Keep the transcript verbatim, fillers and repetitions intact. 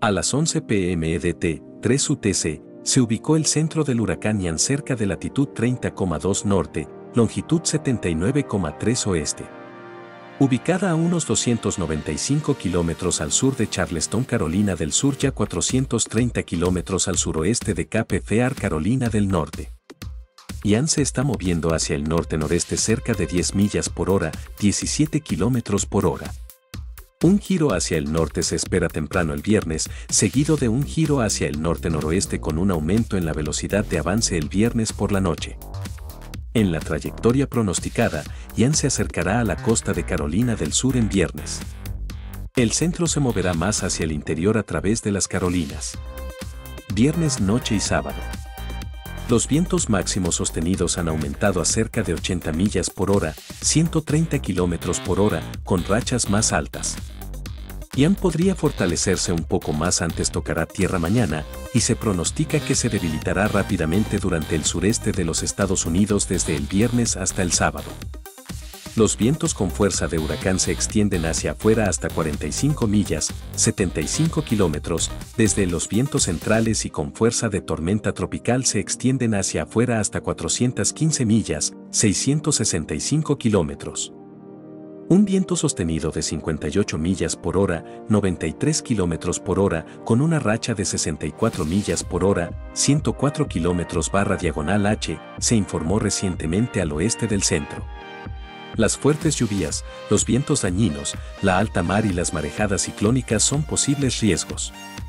A las once pe eme E D T, tres U T C, se ubicó el centro del huracán Ian cerca de latitud treinta coma dos norte, longitud setenta y nueve coma tres oeste. Ubicada a unos doscientos noventa y cinco kilómetros al sur de Charleston, Carolina del Sur, y a cuatrocientos treinta kilómetros al suroeste de Cape Fear, Carolina del Norte. Ian se está moviendo hacia el norte-noreste cerca de diez millas por hora, diecisiete kilómetros por hora. Un giro hacia el norte se espera temprano el viernes, seguido de un giro hacia el norte-noroeste con un aumento en la velocidad de avance el viernes por la noche. En la trayectoria pronosticada, Ian se acercará a la costa de Carolina del Sur en viernes. El centro se moverá más hacia el interior a través de las Carolinas. Viernes noche y sábado. Los vientos máximos sostenidos han aumentado a cerca de ochenta millas por hora, ciento treinta kilómetros por hora, con rachas más altas. Ian podría fortalecerse un poco más antes tocará tierra mañana, y se pronostica que se debilitará rápidamente durante el sureste de los Estados Unidos desde el viernes hasta el sábado. Los vientos con fuerza de huracán se extienden hacia afuera hasta cuarenta y cinco millas, setenta y cinco kilómetros, desde los vientos centrales y con fuerza de tormenta tropical se extienden hacia afuera hasta cuatrocientas quince millas, seiscientos sesenta y cinco kilómetros. Un viento sostenido de cincuenta y ocho millas por hora, noventa y tres kilómetros por hora, con una racha de sesenta y cuatro millas por hora, ciento cuatro kilómetros barra diagonal H, se informó recientemente al oeste del centro. Las fuertes lluvias, los vientos dañinos, la alta mar y las marejadas ciclónicas son posibles riesgos.